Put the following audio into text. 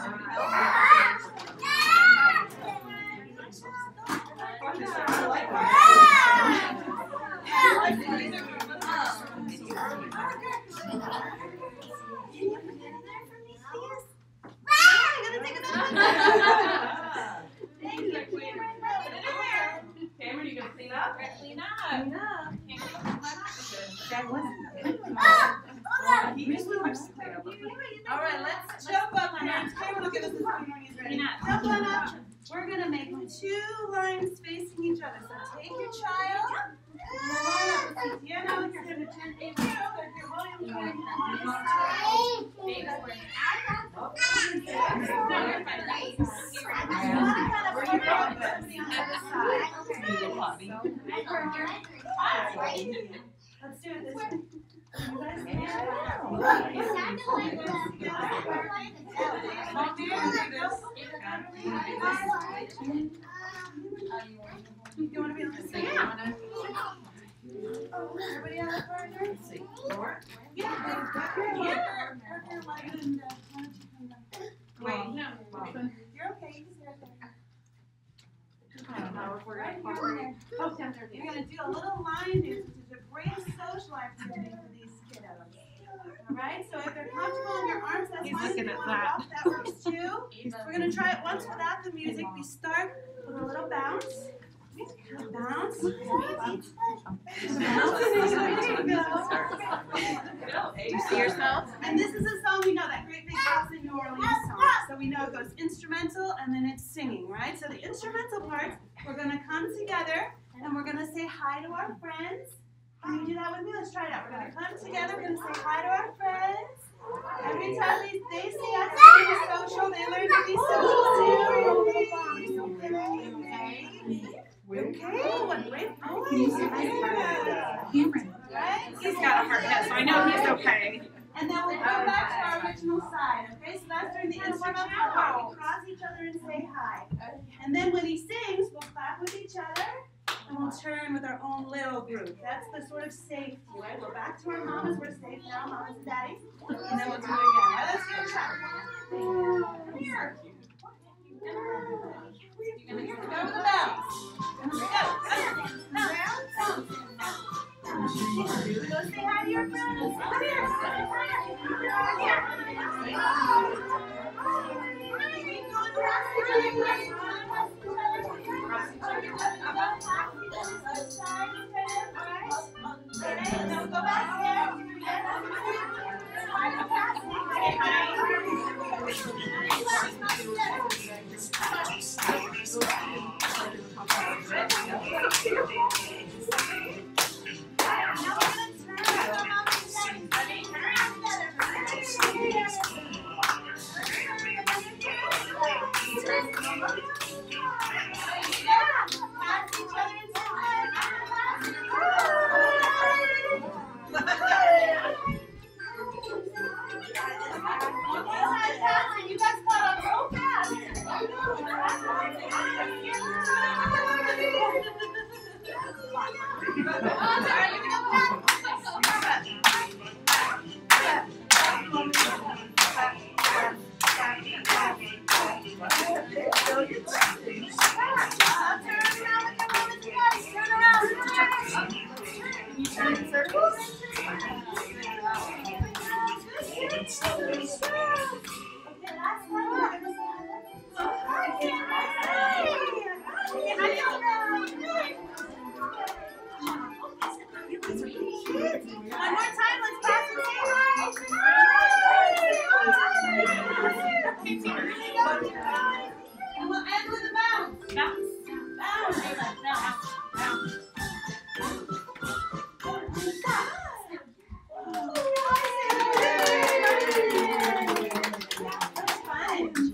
Cameron, you gonna clean up? Clean up. All right, let's jump up, friends. Cameron will give us the phone when he's ready. Jump on up. We're gonna make 2 lines facing each other. So take your child. Piano, you're gonna turn a Let's do it this way. You want to be on the same? Yeah. Everybody have a partner? Yeah. Wait, no. You're okay. You can You're going to do a little line dance, which is a great social activity for these kiddos. All right, so if they're comfortable in your arms, that's fine. If you want to walk, that works too. We're going to try it once without the music. We start with a little bounce. Bounce. Do you see yourself? And this is a song we know, that great big House in New Orleans song. So we know it goes instrumental and then it's singing, right? So the instrumental part, we're going to come together and we're going to say hi to our friends. Can you do that with me? Let's try it out. We're going to come together. We're going to say hi to our friends. Every time they see us being social, they learn to be social too. Okay, what great voice. Right? He's got a hard head, so I know he's okay. And then we'll go back to our original side, okay? So that's during the instrumental part. We cross each other and say hi. And then when he sings, we'll clap with each other, and we'll turn with our own little group. That's the sort of safety, right? We're back to our mamas. We're safe now, mamas and daddies. And then we'll do it again. Now let's do a try. Here. Go with the bounce. Go. Bounce. Go say hi to your friends. Come here. Come here. Okay, now go back here. You guys caught up so fast. You turn in circles. One more time, let's pass and say hi. And we'll end with a bounce. Bounce. Bounce. That's fun.